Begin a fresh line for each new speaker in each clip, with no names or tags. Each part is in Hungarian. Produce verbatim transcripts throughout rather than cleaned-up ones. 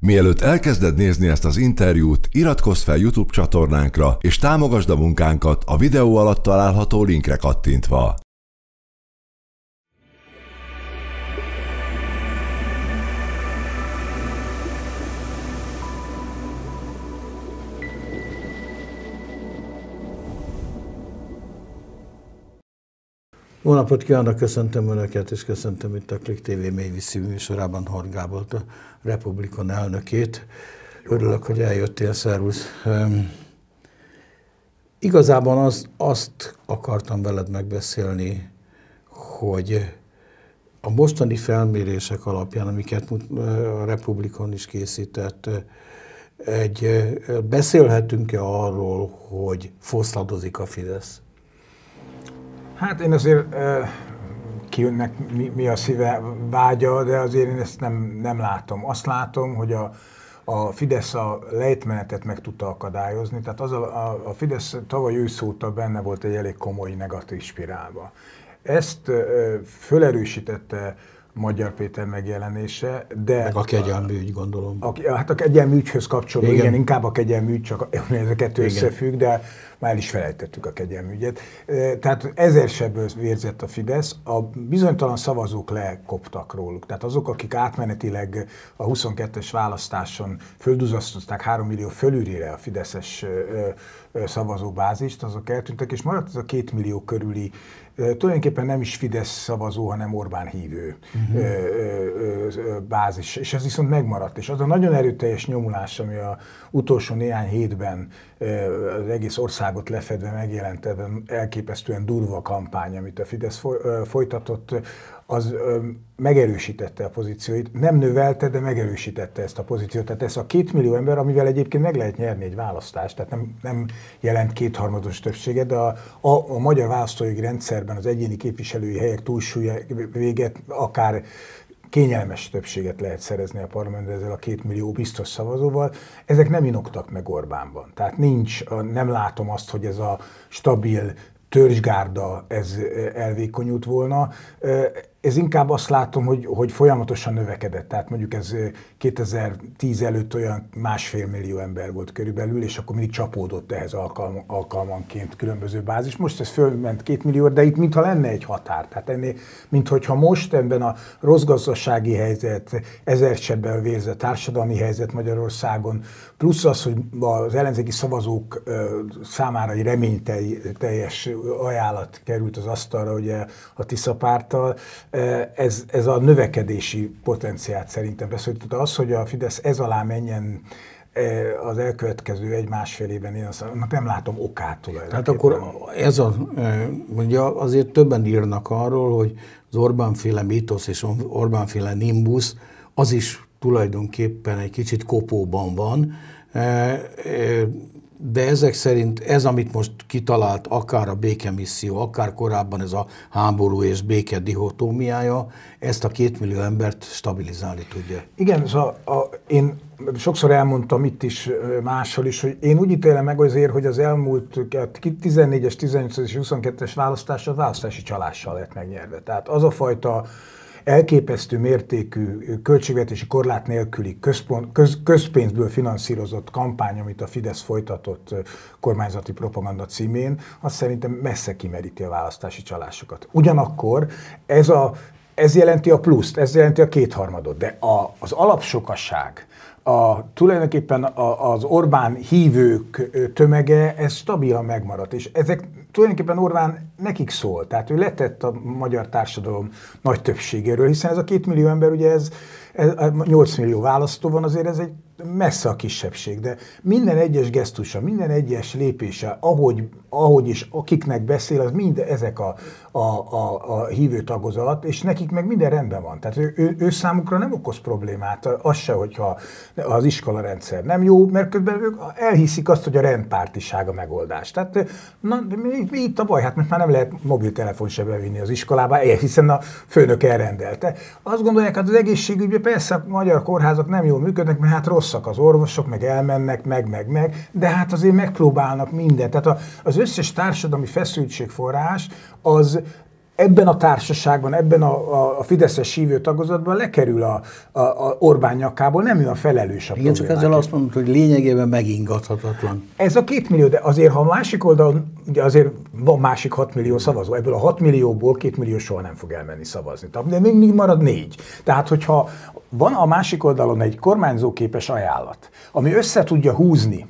Mielőtt elkezded nézni ezt az interjút, iratkozz fel YouTube csatornánkra, és támogasd a munkánkat a videó alatt található linkre kattintva.
Jó napot kívánok, köszöntöm Önöket, és köszöntöm itt a Klik té vé mélyvízű műsorában Horn Gábort, a Republikon elnökét. Örülök, hogy eljöttél, szervusz. Um, igazából az, azt akartam veled megbeszélni, hogy a mostani felmérések alapján, amiket a Republikon is készített, egy, beszélhetünk-e arról, hogy foszladozik a Fidesz?
Hát én azért ki önnek mi, mi a szíve vágya, de azért én ezt nem, nem látom. Azt látom, hogy a, a Fidesz a lejtmenetet meg tudta akadályozni. Tehát az a, a, a Fidesz tavaly ősz óta benne volt egy elég komoly negatív spirálba. Ezt fölerősítette Magyar Péter megjelenése, de...
Meg a kegyelmi ügy, gondolom.
A, hát a kegyelmi ügyhöz kapcsolódó, igen. igen, inkább a kegyelmi ügy, csak ez a kettő igen. összefügg, de már el is felejtettük a kegyelmi ügyet. Tehát ezer sebből vérzett a Fidesz, a bizonytalan szavazók lekoptak róluk. Tehát azok, akik átmenetileg a huszonkettes választáson földuzasztották három millió fölülire a fideszes szavazóbázist, azok eltűntek, és maradt az a két millió körüli tulajdonképpen nem is Fidesz szavazó, hanem Orbán hívő uh-huh. ö, ö, ö, bázis. És ez viszont megmaradt. És az a nagyon erőteljes nyomulás, ami a utolsó néhány hétben ö, az egész országot lefedve megjelent, ebben elképesztően durva kampány, amit a Fidesz foly, ö, folytatott, az ö, megerősítette a pozícióit. Nem növelte, de megerősítette ezt a pozíciót. Tehát ez a két millió ember, amivel egyébként meg lehet nyerni egy választást, tehát nem, nem jelent kétharmados többséget, de a, a, a magyar választójogi rendszerben az egyéni képviselői helyek túlsúlya véget akár kényelmes többséget lehet szerezni a parlamentben ezzel a két millió biztos szavazóval. Ezek nem inoktak meg Orbánban. Tehát nincs, nem látom azt, hogy ez a stabil törzsgárda ez elvékonyult volna. Ez inkább azt látom, hogy, hogy folyamatosan növekedett. Tehát mondjuk ez kétezer-tíz előtt olyan másfél millió ember volt körülbelül, és akkor mindig csapódott ehhez alkalm, alkalmanként különböző bázis. Most ez fölment két millió, de itt mintha lenne egy határ. Tehát ennél, minthogyha most ebben a rossz gazdasági helyzet, ezer sebben vérzett társadalmi helyzet Magyarországon, plusz az, hogy az ellenzéki szavazók számára egy reményteljes ajánlat került az asztalra, ugye a Tisza párttal, Ez, ez a növekedési potenciált szerintem beszéltette. Az, hogy a Fidesz ez alá menjen az elkövetkező egy-másfél évben, én azt nem látom okát tulajdonképpen.
Tehát akkor ez a, mondja, azért többen írnak arról, hogy az Orbán-féle mítosz és Orbán-féle nimbusz, az is tulajdonképpen egy kicsit kopóban van, de ezek szerint ez, amit most kitalált, akár a békemisszió, akár korábban ez a háború és béke dihotómiája, ezt a két millió embert stabilizálni tudja.
Igen, szóval a, én sokszor elmondtam itt is máshol is, hogy én úgy ítélem meg azért, hogy az elmúlt tizennégyes, tizennyolcas és huszonkettes választás a választási csalással lett megnyerve. Tehát az a fajta elképesztő mértékű költségvetési korlát nélküli központ, köz, közpénzből finanszírozott kampány, amit a Fidesz folytatott kormányzati propaganda címén, az szerintem messze kimeríti a választási csalásokat. Ugyanakkor ez, a, ez jelenti a pluszt, ez jelenti a kétharmadot, de a, az alapsokasság, a, tulajdonképpen a, az Orbán hívők tömege, ez stabilan megmaradt, és ezek tulajdonképpen Orbán nekik szól, tehát ő letett a magyar társadalom nagy többségéről, hiszen ez a két millió ember, ugye ez, ez nyolc millió választó van, azért ez egy messze a kisebbség, de minden egyes gesztusa, minden egyes lépése, ahogy, ahogy és akiknek beszél, az mind ezek a, a, a, a hívő tagozat, és nekik meg minden rendben van. Tehát ő, ő, ő számukra nem okoz problémát, az se, hogyha az iskolarendszer nem jó, mert közben ők elhiszik azt, hogy a rendpártiság a megoldás. Tehát na, mi, mi itt a baj? Hát mert már nem lehet mobiltelefon se bevinni az iskolába, hiszen a főnök elrendelte. Azt gondolják, hát az egészségügyben persze a magyar kórházak nem jól működnek, mert hát rosszak az orvosok, meg elmennek, meg, meg, meg, de hát azért megpróbálnak mindent. Tehát az összes társadalmi feszültségforrás az ebben a társaságban, ebben a, a, a fideszes hívő tagozatban lekerül a, a, a Orbán nyakából, nem ő a felelős a
Igen, csak ezzel azt mondod, hogy lényegében megingathatatlan.
Ez a két millió, de azért, ha a másik oldalon, ugye azért van másik hat millió szavazó, ebből a hat millióból két millió soha nem fog elmenni szavazni. De még mindig marad négy. Tehát, hogyha van a másik oldalon egy kormányzóképes ajánlat, ami össze tudja húzni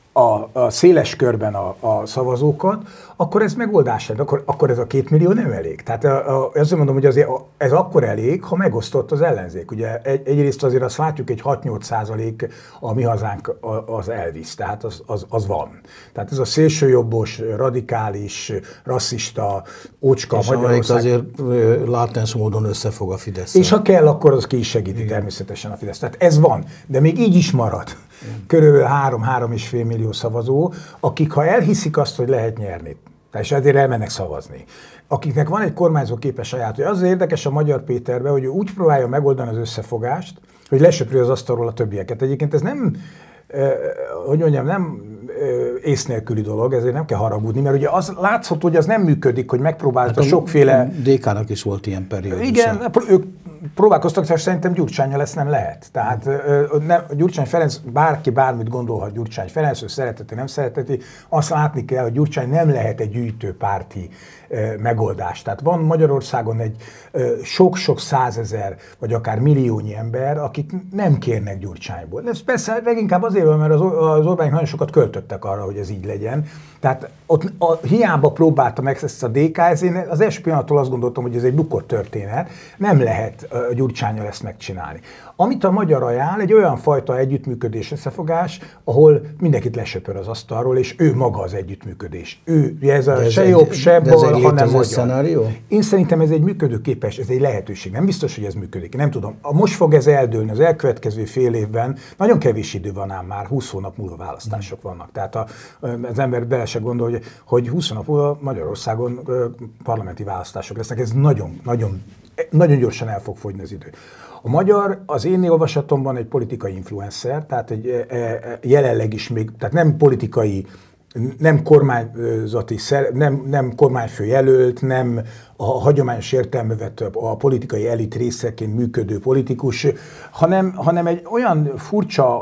a, a széles körben a, a szavazókat, akkor ez megoldás lenne, akkor, akkor ez a két millió nem elég. Tehát a, a, azt mondom, hogy azért ez akkor elég, ha megosztott az ellenzék. Ugye egy, egyrészt azért azt látjuk, egy hat-nyolc százalék a mi hazánk az elvisz, tehát az, az, az van. Tehát ez a szélsőjobbos, radikális, rasszista, ócska
és
Magyarország.
azért látens módon összefog a Fidesz.
És ha kell, akkor az ki is segíti természetesen a Fidesz. Tehát ez van, de még így is marad. Körülbelül három-három és fél millió szavazó, akik ha elhiszik azt, hogy lehet nyerni, és ezért elmennek szavazni. Akiknek van egy kormányzó képes ajánlat, az érdekes a Magyar Péterben, hogy ő úgy próbálja megoldani az összefogást, hogy lesöpri az asztalról a többieket. Egyébként ez nem, eh, hogy mondjam, nem eh, ész nélküli dolog, ezért nem kell haragudni, mert ugye az látszható, hogy az nem működik, hogy megpróbálta hát a sokféle...
dé ká-nak is volt ilyen periódus.
Igen, ők próbálkoztak, és szerintem Gyurcsánnyal ezt nem lehet. Tehát nem, Gyurcsány Ferenc, bárki bármit gondolhat Gyurcsány Ferenc, ő szereteti, nem szereteti, azt látni kell, hogy Gyurcsány nem lehet egy gyűjtőpárti megoldás. Tehát van Magyarországon egy sok-sok százezer, vagy akár milliónyi ember, akik nem kérnek Gyurcsányból. Ez persze leginkább azért van, mert az, az Orbánik nagyon sokat költöttek arra, hogy ez így legyen. Tehát ott a, hiába próbálta meg ezt a dé ká, ez én az első pillanattól azt gondoltam, hogy ez egy bukott történet, nem lehet a Gyurcsánnyal ezt megcsinálni. Amit a magyar ajánl, egy olyan fajta együttműködés, összefogás, ahol mindenkit lesöpör az asztalról, és ő maga az együttműködés. Ő, ez a
ez
se
egy,
jobb, se bal, hanem magyar.
Szenárió?
Én szerintem ez egy működőképes, ez egy lehetőség. Nem biztos, hogy ez működik. Nem tudom. Most fog ez eldőlni az elkövetkező fél évben. Nagyon kevés idő van ám már, húsz hónap múlva választások vannak. Tehát a, az ember bele se gondol, hogy, hogy húsz hónap múlva Magyarországon parlamenti választások lesznek. Ez nagyon, nagyon, nagyon gyorsan el fog fogyni az idő. A magyar az én olvasatomban egy politikai influencer, tehát egy, jelenleg is még, tehát nem politikai, nem kormányzati, nem, nem kormányfő jelölt, nem a hagyományos értelmevet a politikai elit részeként működő politikus, hanem, hanem egy olyan furcsa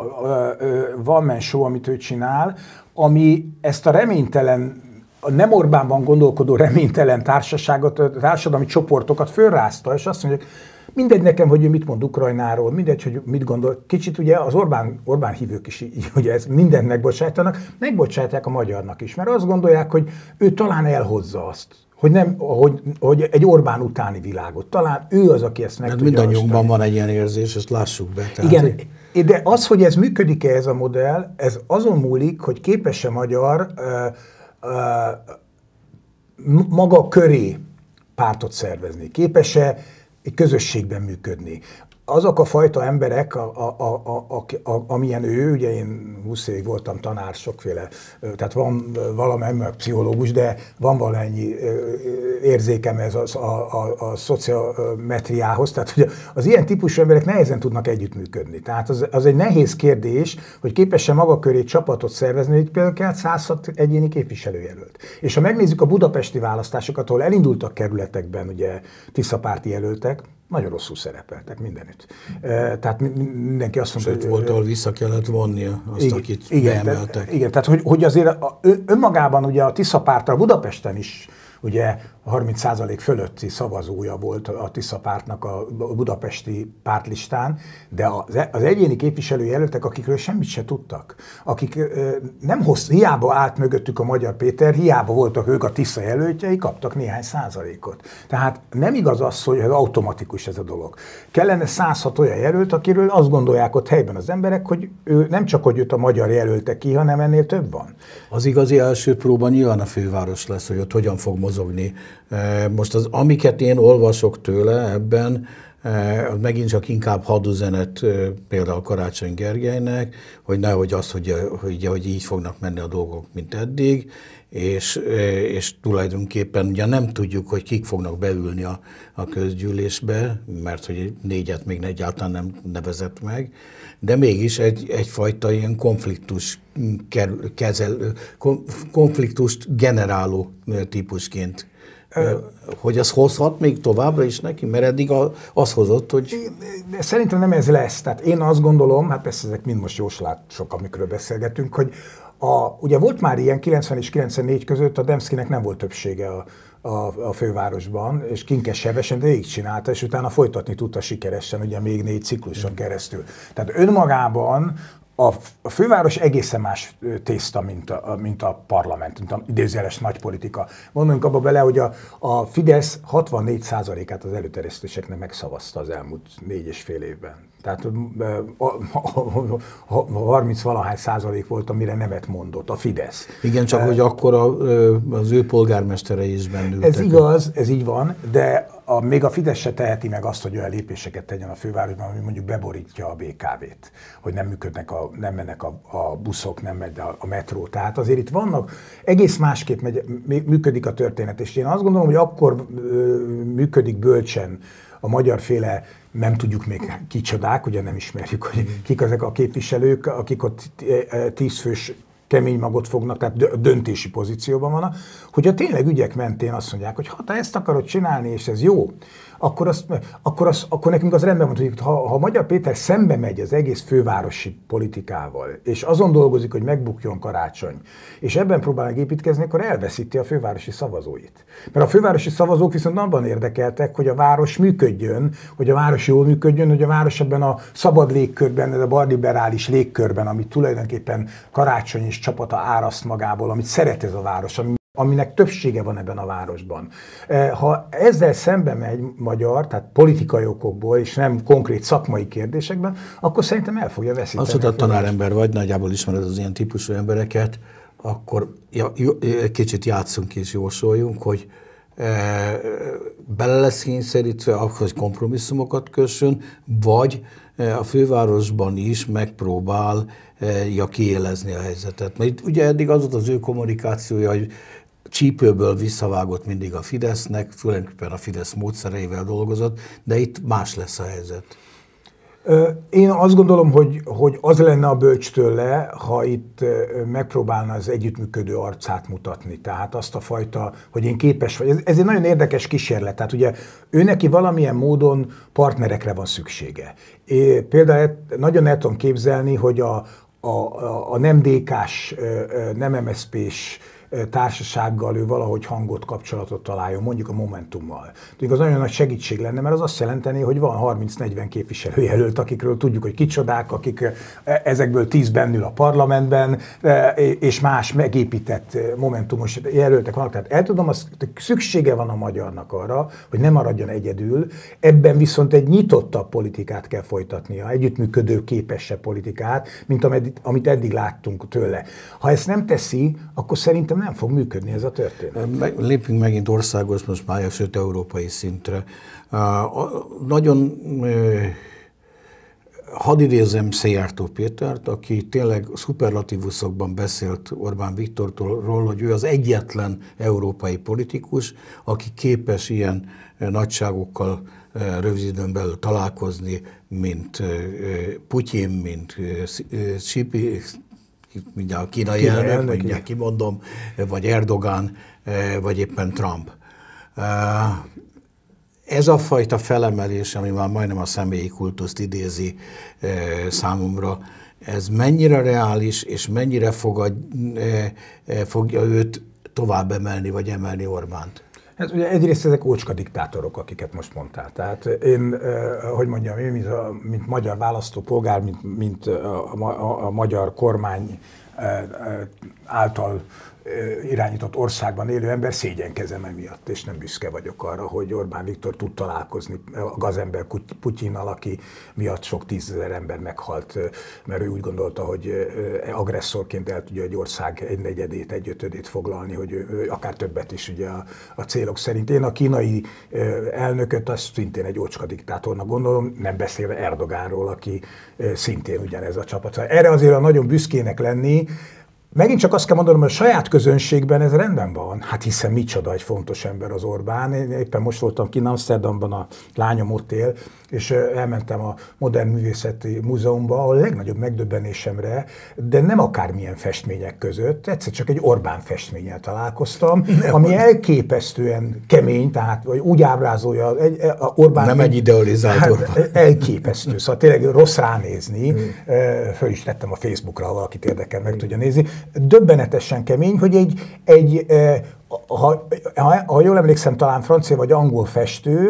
one-man show, amit ő csinál, ami ezt a reménytelen, a nem Orbánban gondolkodó reménytelen társaságot, társadalmi csoportokat fölrázta, és azt mondja, mindegy nekem, hogy ő mit mond Ukrajnáról, mindegy, hogy mit gondol. Kicsit ugye az Orbán, Orbán hívők is ugye ezt mindent megbocsájtanak, megbocsátják a magyarnak is, mert azt gondolják, hogy ő talán elhozza azt, hogy, nem, hogy, hogy egy Orbán utáni világot. Talán ő az, aki ezt meg
hát
tudja
mindannyiunkban van egy ilyen érzés, ezt lássuk be. Tehát
igen, de az, hogy ez működik-e ez a modell, ez azon múlik, hogy képes-e magyar uh, uh, maga köré pártot szervezni, képes-e egy közösségben működni. Azok a fajta emberek, a, a, a, a, a, amilyen ő, ugye én húsz évig voltam tanár, sokféle, tehát van valamennyi pszichológus, de van valamennyi érzékem ez a, a, a, a szociometriához, tehát hogy az ilyen típusú emberek nehezen tudnak együttműködni. Tehát az, az egy nehéz kérdés, hogy képes-e maga köré csapatot szervezni, hogy például kell száz hat egyéni képviselőjelölt. És ha megnézzük a budapesti választásokat, ahol elindultak kerületekben ugye tiszapárti jelöltek, nagyon rosszul szerepeltek mindenütt. Tehát mindenki azt mondta,
hogy... volt, ahol vissza kellett vonnia azt, igen, akit
igen, beemeltek. Tehát, igen, tehát hogy, hogy azért a, önmagában ugye a Tisza párttal Budapesten is ugye harminc százalék fölötti szavazója volt a Tisza pártnak a budapesti pártlistán, de az, az egyéni képviselőjelöltek, akikről semmit se tudtak, akik nem hossz, hiába állt mögöttük a Magyar Péter, hiába voltak ők a Tisza jelöltjei, kaptak néhány százalékot. Tehát nem igaz az, hogy ez automatikus ez a dolog. Kellene száz hat olyan jelölt, akiről azt gondolják ott helyben az emberek, hogy ő nem csak, hogy őt a magyar jelölte ki, hanem ennél több van.
Az igazi első próba nyilván a főváros lesz, hogy ott hogyan fog mozogni. Most az, amiket én olvasok tőle ebben, az megint csak inkább hadüzenet például Karácsony Gergelynek, hogy nehogy az, hogy, hogy, hogy így fognak menni a dolgok, mint eddig, és, és tulajdonképpen ugye nem tudjuk, hogy kik fognak beülni a, a közgyűlésbe, mert hogy négyet még egyáltalán nem nevezett meg, de mégis egy, egyfajta ilyen konfliktus kezel, konfliktust generáló típusként Hogy ez hozhat még továbbra is neki? Mert eddig az hozott, hogy...
De szerintem nem ez lesz. Tehát én azt gondolom, hát persze ezek mind most jóslások, amikről beszélgetünk, hogy a, ugye volt már ilyen kilencven és kilencvennégy között, a Demszkinek nem volt többsége a, a, a fővárosban, és Kinkes Sebesen végigcsinálta, és utána folytatni tudta sikeresen, ugye még négy cikluson keresztül. Tehát önmagában A, a főváros egészen más tészta, mint a, mint a parlament, mint a idézőjeles nagy politika. Gondoljunk abba bele, hogy a, a Fidesz hatvannégy százalékát az előterjesztéseknek megszavazta az elmúlt négy és fél évben. Tehát harminc-valahány százalék volt, amire nemet mondott a Fidesz.
Igen, csak hogy akkor a, az ő polgármesterei is bennültek.
Ez igaz, ez így van, de a, még a Fidesz se teheti meg azt, hogy olyan lépéseket tegyen a fővárosban, ami mondjuk beborítja a bé ká vét, hogy nem működnek, a, nem mennek a, a buszok, nem megy a, a metró. Tehát azért itt vannak, egész másképp megy, működik a történet, és én azt gondolom, hogy akkor ö, működik bölcsen a magyarféle, nem tudjuk még kicsodák, ugye nem ismerjük, hogy kik ezek a képviselők, akik ott tízfős kemény magot fognak, tehát döntési pozícióban vannak, hogyha tényleg ügyek mentén azt mondják, hogy ha te ezt akarod csinálni, és ez jó, akkor, azt, akkor, azt, akkor nekünk az rendben van, hogy ha, ha Magyar Péter szembe megy az egész fővárosi politikával, és azon dolgozik, hogy megbukjon Karácsony, és ebben próbálnak építkezni, akkor elveszíti a fővárosi szavazóit. Mert a fővárosi szavazók viszont abban érdekeltek, hogy a város működjön, hogy a város jól működjön, hogy a város ebben a szabad légkörben, ez a balliberális légkörben, amit tulajdonképpen Karácsony és csapata áraszt magából, amit szeret ez a város, ami aminek többsége van ebben a városban. Ha ezzel szembe megy magyar, tehát politikai okokból, és nem konkrét szakmai kérdésekben, akkor szerintem el fogja veszíteni.
Azt, hogy a tanárember vagy, nagyjából ismered az ilyen típusú embereket, akkor ja, egy kicsit játszunk és jósoljunk, hogy e, bele lesz kényszerítve, hogy kompromisszumokat kössön, vagy a fővárosban is megpróbálja kiélezni a helyzetet. Mert ugye eddig az volt az ő kommunikációja, hogy csípőből visszavágott mindig a Fidesznek, főleg a Fidesz módszereivel dolgozott, de itt más lesz a helyzet.
Én azt gondolom, hogy, hogy az lenne a bölcs tőle, ha itt megpróbálna az együttműködő arcát mutatni. Tehát azt a fajta, hogy én képes vagy. Ez, ez egy nagyon érdekes kísérlet. Tehát ugye ő neki valamilyen módon partnerekre van szüksége. É, például nagyon el tudom képzelni, hogy a, a, a nem dé ká-s, nem em es zé pés társasággal ő valahogy hangot, kapcsolatot találjon, mondjuk a Momentummal. Tudjuk, az nagyon nagy segítség lenne, mert az azt jelenteni, hogy van harminc-negyven képviselőjelölt, akikről tudjuk, hogy kicsodák, akik ezekből tíz bennül a parlamentben, és más megépített momentumos jelöltek vannak. Tehát el tudom, azt szüksége van a magyarnak arra, hogy ne maradjon egyedül, ebben viszont egy nyitottabb politikát kell folytatnia, együttműködő képesebb politikát, mint amit eddig láttunk tőle. Ha ezt nem teszi, akkor szerintem nem fog működni ez a történet.
Lépjünk megint országos, most már sőt európai szintre. Nagyon hadd idézem Széjártó Pétert, aki tényleg szuperlatívuszokban beszélt Orbán Viktorról, hogy ő az egyetlen európai politikus, aki képes ilyen nagyságokkal rövid időn belül találkozni, mint Putyin, mint Xipi, mindjárt a kínai elnök, mindjárt kimondom, vagy Erdogan, vagy éppen Trump. Ez a fajta felemelés, ami már majdnem a személyi kultuszt idézi számomra, ez mennyire reális, és mennyire fogad, fogja őt tovább emelni, vagy emelni Orbánt?
Hát ugye egyrészt ezek ócska diktátorok, akiket most mondtál. Tehát én, hogy mondjam, én, mint, a, mint magyar választópolgár, mint, mint a, a, a magyar kormány által irányított országban élő ember, szégyenkezem emiatt, és nem büszke vagyok arra, hogy Orbán Viktor tud találkozni a gazember Putyinnal, aki miatt sok tízezer ember meghalt, mert ő úgy gondolta, hogy agresszorként el tudja egy ország egy negyedét, egy ötödét foglalni, hogy ő akár többet is ugye a, a célok szerint. Én a kínai elnököt azt szintén egy ócska diktátornak gondolom, nem beszélve Erdogánról, aki szintén ugyanez a csapat. Erre azért nagyon büszkének lenni, megint csak azt kell mondanom, hogy a saját közönségben ez rendben van. Hát hiszen micsoda egy fontos ember az Orbán. Én éppen most voltam ki Amsterdamban, a lányom ott él, és elmentem a Modern Művészeti Múzeumba, ahol a legnagyobb megdöbbenésemre, de nem akármilyen festmények között, egyszer csak egy Orbán festménnyel találkoztam, nem ami van. Elképesztően kemény, tehát vagy úgy ábrázolja egy, a Orbán.
Nem egy idealizált
hát,
Orbán.
Elképesztő, szóval tényleg rossz ránézni. Hmm. Föl is tettem a Facebookra, ha valakit érdekel, meg hmm. tudja nézni. Döbbenetesen kemény, hogy egy, egy ha, ha, ha jól emlékszem, talán francia vagy angol festő,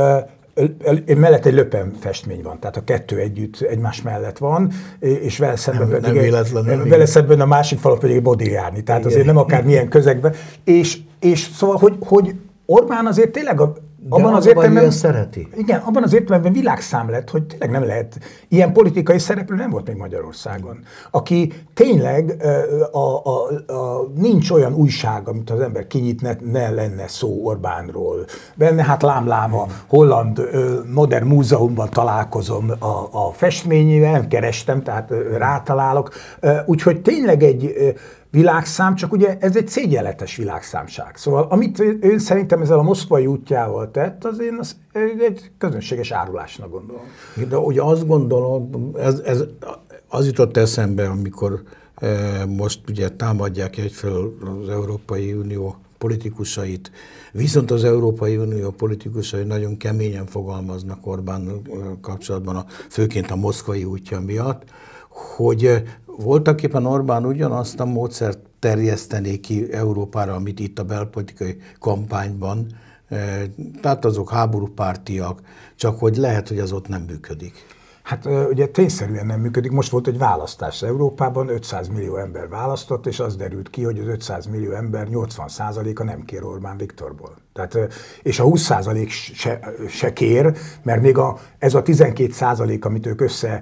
mellett egy Le Pen festmény van, tehát a kettő együtt egymás mellett van, és vele szemben,
nem, nem véletlen,
egy, vele szemben a másik falon pedig egy Modigliani, tehát igen, azért nem akár milyen közegben. És, és szóval, hogy, hogy Orbán azért tényleg a
abban az értelemben szereti.
Igen, abban az értelemben világszám lett, hogy tényleg nem lehet. Ilyen politikai szereplő nem volt még Magyarországon. Aki tényleg a, a, a, nincs olyan újság, amit az ember kinyit, ne, ne lenne szó Orbánról. Benne hát lámlám a Holland Modern Múzeumban találkozom a, a festményével, nem kerestem, tehát rátalálok. Úgyhogy tényleg egy világszám, csak ugye ez egy szégyenletes világszámság. Szóval amit ő szerintem ezzel a moszkvai útjával tett, az én az egy közönséges árulásnak gondolom.
De ugye azt gondolom, ez, ez az jutott eszembe, amikor e, most ugye támadják egyfelől az Európai Unió politikusait, viszont az Európai Unió politikusai nagyon keményen fogalmaznak Orbán kapcsolatban, a, főként a moszkvai útja miatt, hogy voltak éppen Orbán ugyanazt a módszert terjesztené ki Európára, amit itt a belpolitikai kampányban, tehát azok háborúpártiak, csak hogy lehet, hogy az ott nem működik.
Hát ugye tényszerűen nem működik. Most volt egy választás Európában, ötszáz millió ember választott, és az derült ki, hogy az ötszáz millió ember nyolcvan százaléka nem kér Orbán Viktorból. Tehát, és a húsz százalék se, se kér, mert még a, ez a tizenkét százalék, amit ők össze,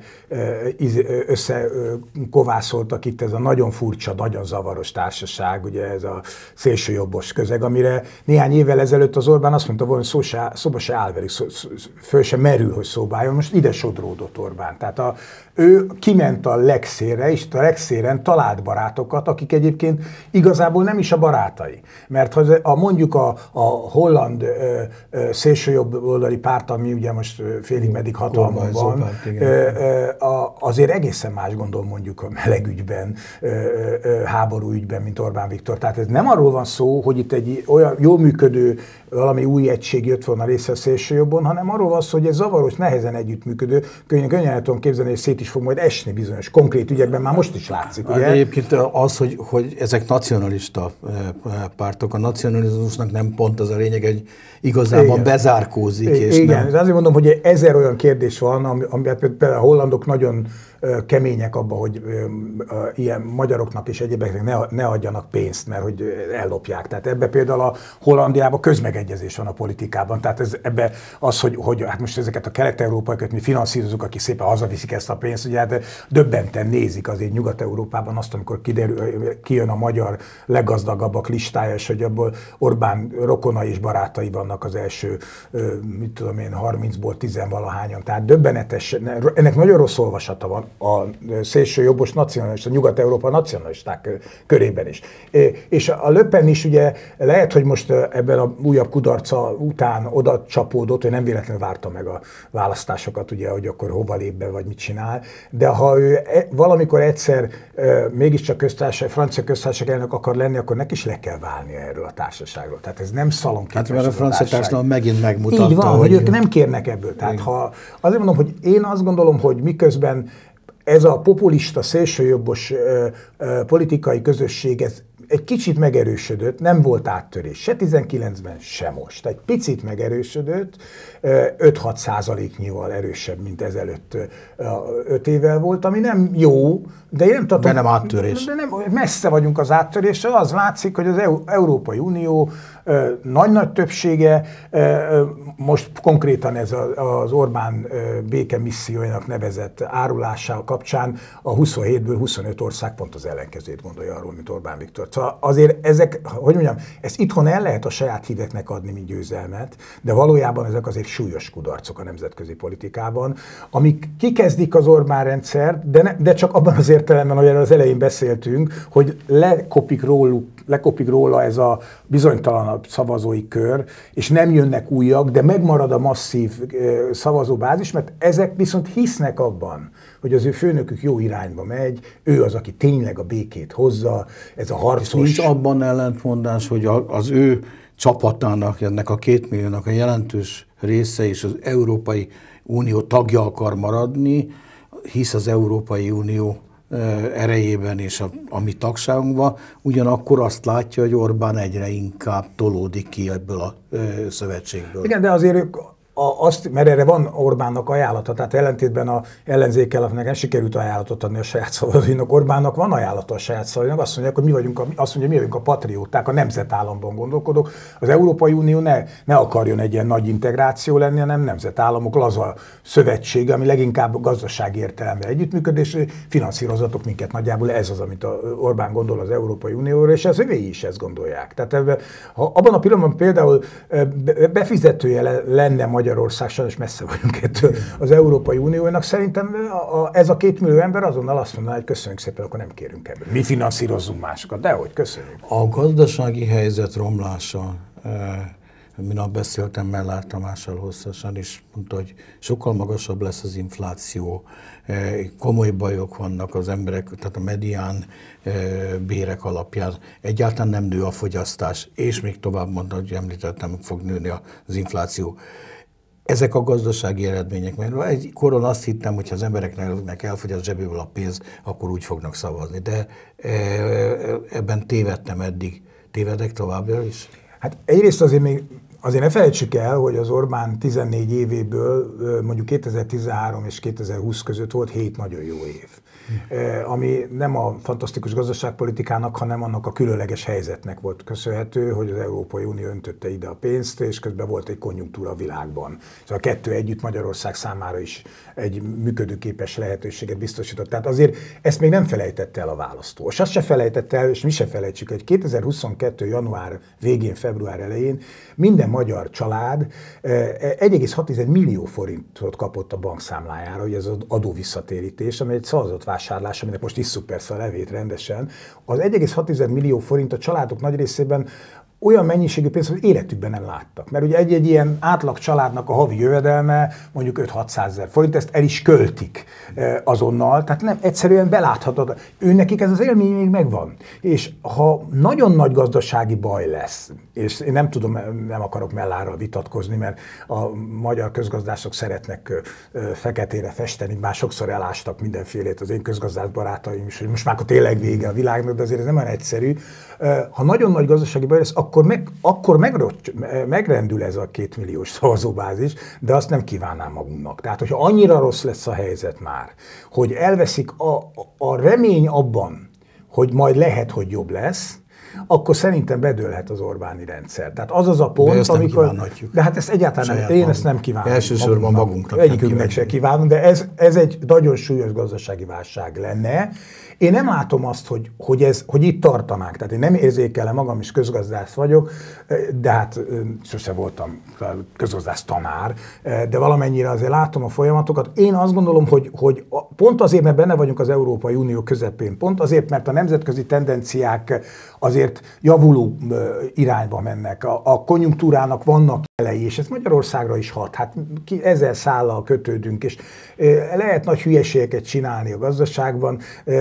össze kovászoltak itt, ez a nagyon furcsa, nagyon zavaros társaság, ugye ez a szélsőjobbos közeg, amire néhány évvel ezelőtt az Orbán azt mondta volna, hogy szó se, szóba se áll velük, szó, föl se merül, hogy szóba álljon, most ide sodródott Orbán. Tehát a, ő kiment a legszélre, és a legszélen talált barátokat, akik egyébként igazából nem is a barátai. Mert ha a, mondjuk a, a holland ö, ö, szélsőjobb oldali párt, ami ugye most félig meddig hatalmon van, párt, ö, ö, a, azért egészen más gondol mondjuk a melegügyben, ö, ö, háború ügyben, mint Orbán Viktor. Tehát ez nem arról van szó, hogy itt egy olyan jól működő valami új egység jött volna része a szélsőjobbon, hanem arról van szó, hogy egy zavaros, nehezen együttműködő, könnyen, könnyen tudom képzelni, hogy szét is fog majd esni bizonyos konkrét ügyekben, már most is látszik. Ugye?
Egyébként az, hogy, hogy ezek nacionalista pártok, a nacionalizmusnak nem pont az a lényeg, hogy igazából igen. bezárkózik. És
igen,
nem...
azért mondom, hogy ezer olyan kérdés van, ami, ami például a hollandok nagyon kemények abban, hogy ilyen magyaroknak és egyébeknek ne, ne adjanak pénzt, mert hogy ellopják. Tehát ebbe például a Hollandiában közmegegyezés van a politikában. Tehát ez, ebbe az, hogy, hogy hát most ezeket a kelet-európaiakat mi finanszírozunk, akik szépen hazaviszik ezt a pénzt, ugye hát döbbenten nézik azért Nyugat-Európában azt, amikor kiderül, kijön a magyar leggazdagabbak listája, és hogy abból Orbán rokonai és barátai vannak az első, mit tudom én, harmincból tizenvalahányan. Tehát döbbenetes, ennek nagyon rossz olvasata van a szélsőjobbos nacionalista, Nyugat-Európa nacionalisták körében is. És a Le Pen is ugye lehet, hogy most ebben a újabb kudarca után oda csapódott, hogy nem véletlenül várta meg a választásokat, ugye, hogy akkor hova lép be, vagy mit csinál, de ha ő valamikor egyszer mégiscsak köztársaság, francia köztársaság elnök akar lenni, akkor neki is le kell válnia erről a társaságról. Tehát ez nem szalonképes.
Hát mert a francia társadalom megint megmutatta.
Így van, hogy, hogy ők nem kérnek ebből. Tehát ha, azért mondom, hogy én azt gondolom, hogy miközben ez a populista, szélsőjobbos ö, ö, politikai közösség, ez egy kicsit megerősödött, nem volt áttörés, se tizenkilencben, se most. Egy picit megerősödött, öt-hat százaléknyival erősebb, mint ezelőtt öt évvel volt, ami nem jó, de én nem tudom.
De nem áttörés.
De nem, messze vagyunk az áttöréssel, az látszik, hogy az Európai Unió nagy-nagy többsége, most konkrétan ez az Orbán békemissziójának nevezett árulással kapcsán a huszonhétből huszonöt ország pont az ellenkezőjét gondolja arról, mint Orbán Viktor. Szóval azért ezek, hogy mondjam, ezt itthon el lehet a saját híveknek adni, mint győzelmet, de valójában ezek azért súlyos kudarcok a nemzetközi politikában, amik kikezdik az Orbán rendszert, de, ne, de csak abban az értelemben, hogy az elején beszéltünk, hogy lekopik róluk, lekopik róla ez a bizonytalanabb szavazói kör, és nem jönnek újak, de megmarad a masszív szavazóbázis, mert ezek viszont hisznek abban, hogy az ő főnökük jó irányba megy, ő az, aki tényleg a békét hozza, ez a harcos...
Nincs abban ellentmondás, hogy az ő csapatának, ennek a két milliónak a jelentős része is az Európai Unió tagja akar maradni, hisz az Európai Unió erejében és a, a mi tagságunkban, ugyanakkor azt látja, hogy Orbán egyre inkább tolódik ki ebből a ö, szövetségből.
Igen, de azért ők a, azt, mert erre van Orbánnak ajánlata, tehát ellentétben a ellenzékkel, nekem sikerült ajánlatot adni a saját szavazóinak, Orbánnak van ajánlata a saját szavazóinak, azt mondják, hogy mi vagyunk a, azt mondja, mi vagyunk a patrióták, a nemzetállamban gondolkodok. Az Európai Unió ne, ne akarjon egy ilyen nagy integráció lenni, hanem nemzetállamok laza szövetsége, ami leginkább gazdasági értelemben együttműködés, finanszírozatok minket nagyjából, ez az, amit a Orbán gondol az Európai Unióra, és az övéi is ezt gondolják. Tehát ebben, ha abban a pillanatban például befizetője lenne Magyarország, sajnos messze vagyunk ettől az Európai Uniónak, szerintem a, a, ez a két millió ember azonnal azt mondaná, hogy köszönjük szépen, akkor nem kérünk ebből. Mi finanszírozzunk másokat, dehogy, köszönjük.
A gazdasági helyzet romlása, minap beszéltem Mellár Tamással hosszasan, és mondta, hogy sokkal magasabb lesz az infláció, komoly bajok vannak az emberek, tehát a medián bérek alapján, egyáltalán nem nő a fogyasztás, és még tovább mondta, hogy említettem, fog nőni az infláció. Ezek a gazdasági eredmények, mert egy koron azt hittem, hogy ha az embereknek elfogy a zsebéből a pénz, akkor úgy fognak szavazni, de ebben tévedtem eddig. Tévedek továbbra is?
Hát egyrészt azért még azért ne felejtsük el, hogy az Orbán tizennégy évéből mondjuk kétezer-tizenhárom és kétezer-húsz között volt hét nagyon jó év. Hmm. Ami nem a fantasztikus gazdaságpolitikának, hanem annak a különleges helyzetnek volt köszönhető, hogy az Európai Unió öntötte ide a pénzt, és közben volt egy konjunktúra a világban. Szóval a kettő együtt Magyarország számára is egy működőképes lehetőséget biztosított. Tehát azért ezt még nem felejtette el a választó. És azt se felejtette el, és mi se felejtsük, hogy kétezer-huszonkettő. január végén, február elején minden magyar család egy egész hat millió forintot kapott a bankszámlájára, hogy ez az adóvisszatérítés, ami egy szavazott vásárlás, aminek most isszuk persze a levét rendesen. Az egy egész hat millió forint a családok nagy részében olyan mennyiségű pénzt, hogy életükben nem láttak. Mert ugye egy-egy ilyen átlag családnak a havi jövedelme mondjuk öt-hatszázezer forint, ezt el is költik azonnal, tehát nem egyszerűen beláthatod. Őnekik ez az élmény még megvan. És ha nagyon nagy gazdasági baj lesz, és én nem tudom, nem akarok Mellárral vitatkozni, mert a magyar közgazdászok szeretnek feketére festeni, már sokszor elástak mindenfélét az én közgazdász barátaim is, hogy most már akkor tényleg vége a világnak, de azért ez nem olyan egyszerű. Ha nagyon nagy gazdasági baj lesz, akkor, meg, akkor megrott, megrendül ez a kétmilliós szavazóbázis, de azt nem kívánnám magunknak. Tehát, hogyha annyira rossz lesz a helyzet már, hogy elveszik a, a remény abban, hogy majd lehet, hogy jobb lesz, akkor szerintem bedőlhet az Orbáni rendszer. Tehát az az a pont,
de
amikor... De hát ezt egyáltalán nem, én ezt nem kívánom.
Elsősorban magunknak.
Egyikünknek se kívánom, de ez, ez egy nagyon súlyos gazdasági válság lenne. Én nem látom azt, hogy, hogy, ez, hogy itt tartanánk. Tehát én nem érzékelem, magam is közgazdász vagyok, de hát sose voltam közgazdász tanár, de valamennyire azért látom a folyamatokat. Én azt gondolom, hogy, hogy pont azért, mert benne vagyunk az Európai Unió közepén, pont azért, mert a nemzetközi tendenciák azért javuló irányba mennek. A, a konjunktúrának vannak jelei, és ez Magyarországra is hat. Hát ki, ezzel szállal kötődünk, és lehet nagy hülyeségeket csinálni a gazdaságban,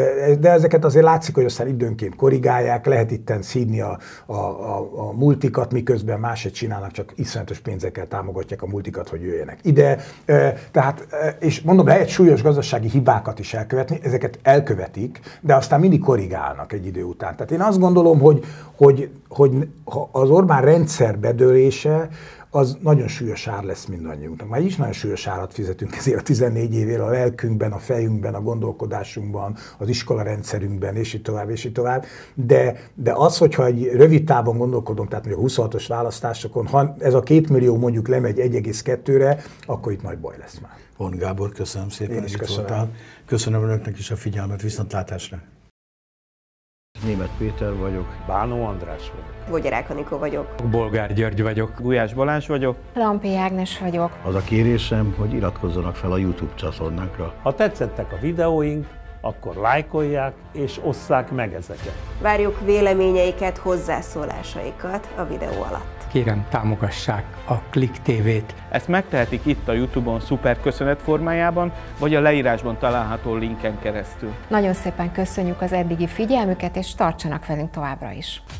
de ezeket azért látszik, hogy aztán időnként korrigálják, lehet itten szídni a, a, a, a multikat, miközben máshogy csinálnak, csak iszonyatos pénzekkel támogatják a multikat, hogy jöjjenek ide. Tehát, és mondom, lehet súlyos gazdasági hibákat is elkövetni, ezeket elkövetik, de aztán mindig korrigálnak egy idő után. Tehát én azt gondolom, hogy, hogy, hogy az Orbán rendszer bedőlése az nagyon súlyos ár lesz mindannyiunknak. Már is nagyon súlyos árat fizetünk ezért a tizennégy évére a lelkünkben, a fejünkben, a gondolkodásunkban, az iskolarendszerünkben, és így tovább, és így tovább. De, de az, hogyha egy rövid távon gondolkodom, tehát mondjuk a huszonhatos választásokon, ha ez a két millió mondjuk lemegy egy egész kettőre, akkor itt nagy baj lesz már.
Pont Gábor, köszönöm szépen,
hogy itt voltál.
Köszönöm önöknek is a figyelmet, viszontlátásra. Németh Péter vagyok.
Bánó András vagyok.
Vogyarák Anikó vagyok.
Bolgár György vagyok.
Gulyás Balázs vagyok.
Lampi Ágnes vagyok.
Az a kérésem, hogy iratkozzanak fel a YouTube csatornánkra.
Ha tetszettek a videóink, akkor lájkolják és osszák meg ezeket.
Várjuk véleményeiket, hozzászólásaikat a videó alatt.
Kérem, támogassák a Klik té vét.
Ezt megtehetik itt a YouTube-on szuper köszönet formájában, vagy a leírásban található linken keresztül.
Nagyon szépen köszönjük az eddigi figyelmüket, és tartsanak velünk továbbra is.